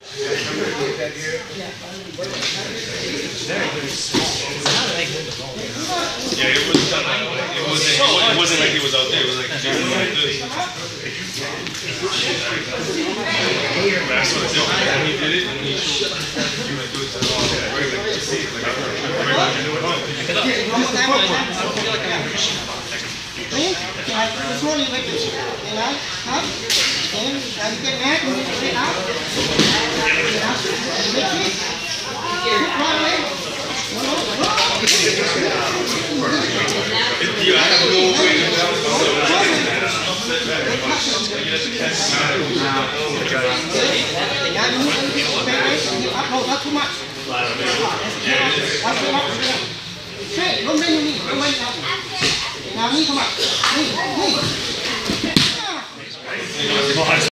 Yeah, it wasn't like he was out there. It was like he was like this. That's what it did. And he did it, and he showed you would do it to the regular. This morning you went to huh? And you get mad and you get out. I have no way to tell. Not too much. Hey, don't bend your knee. Don't bend your knee. Now, knee come up. Knee.